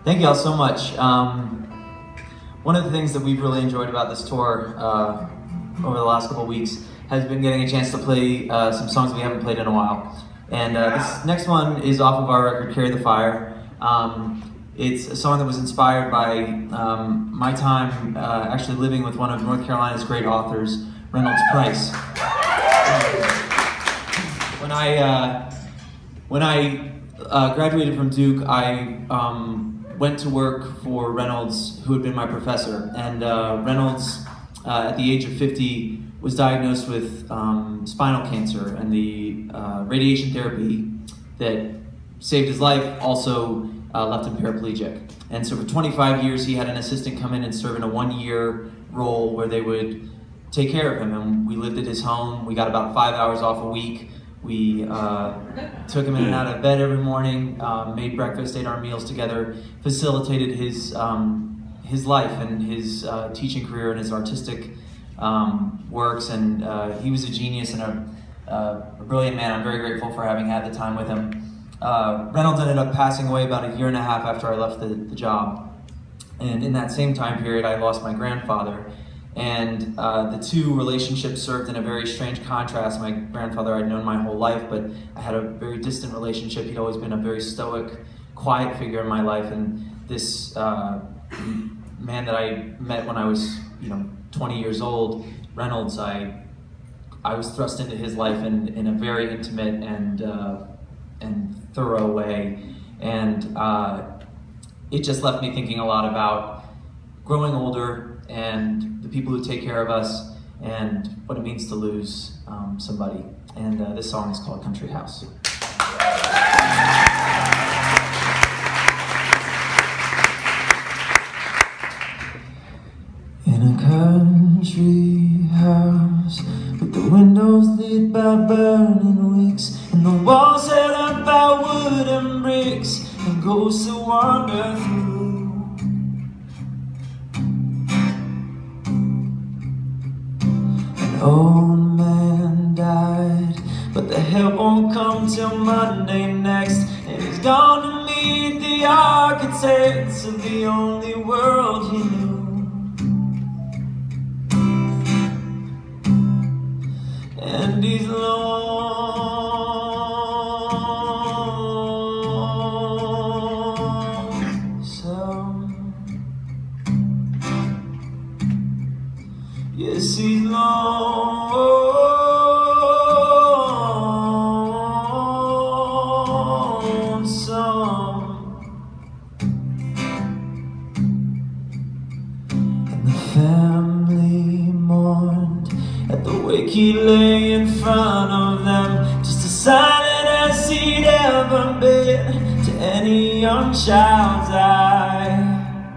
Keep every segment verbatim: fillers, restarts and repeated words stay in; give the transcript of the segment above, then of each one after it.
Thank you all so much. Um, one of the things that we've really enjoyed about this tour uh, over the last couple of weeks has been getting a chance to play uh, some songs we haven't played in a while. And uh, this next one is off of our record, Carry the Fire. Um, it's a song that was inspired by um, my time uh, actually living with one of North Carolina's great authors, Reynolds Price. When I, uh, when I uh, graduated from Duke, I um, went to work for Reynolds, who had been my professor. And uh, Reynolds, uh, at the age of fifty, was diagnosed with um, spinal cancer, and the uh, radiation therapy that saved his life also uh, left him paraplegic. And so for twenty-five years, he had an assistant come in and serve in a one-year role where they would take care of him. And we lived at his home. We got about five hours off a week. We uh, took him in and out of bed every morning, uh, made breakfast, ate our meals together, facilitated his, um, his life and his uh, teaching career and his artistic um, works. And uh, he was a genius and a, uh, a brilliant man. I'm very grateful for having had the time with him. Uh, Reynolds ended up passing away about a year and a half after I left the, the job. And in that same time period, I lost my grandfather. And uh, the two relationships served in a very strange contrast. My grandfather I'd known my whole life, but I had a very distant relationship. He'd always been a very stoic, quiet figure in my life. And this uh, man that I met when I was, you know, twenty years old, Reynolds, I, I was thrust into his life in, in a very intimate and, uh, and thorough way. And uh, it just left me thinking a lot about growing older and the people who take care of us, and what it means to lose um, somebody. And uh, this song is called Country House. In a country house, with the windows lit by burning wicks, and the walls set up by wood and bricks, and ghosts that wander through. Old man died, but the help won't come till Monday next. And he's gone to meet the architects of the only world he knew. And he's lonesome. Yes, he's lonesome. And the family mourned at the wake he lay in front of them, just as silent as he'd ever been to any young child's eye.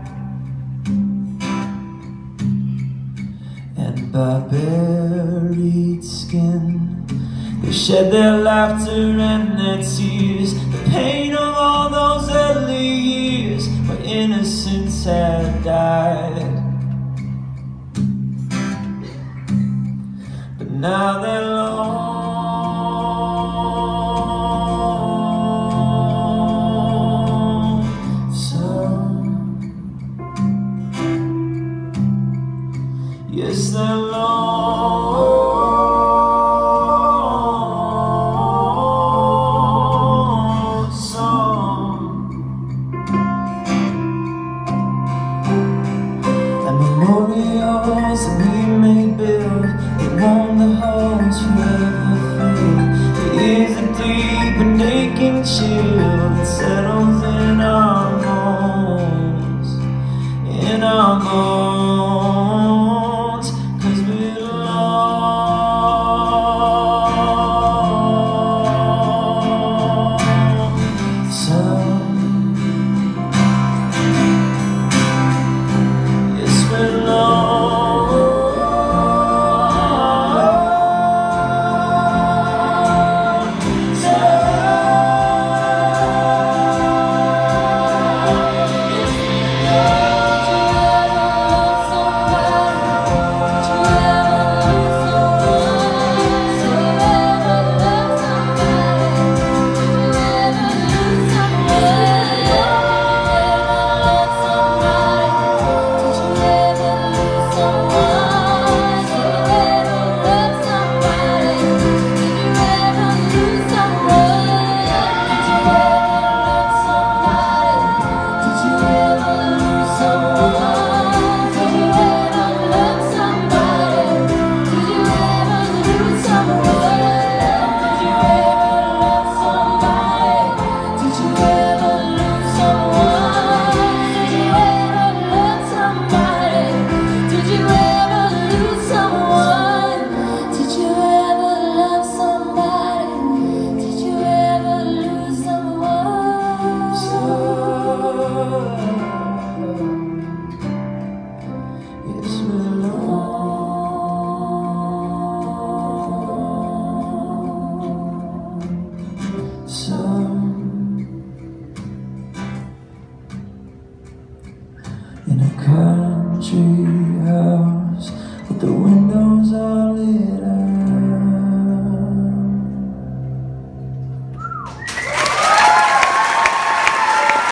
By buried skin, they shed their laughter and their tears, the pain of all those early years where innocence had died. But now they're lonesome. Yes, they're lonesome. And memorials that we may build, they won't the holes forever fill. The years are deep and aching chill that settles in our bones, in our bones. country house, but the windows are lit up.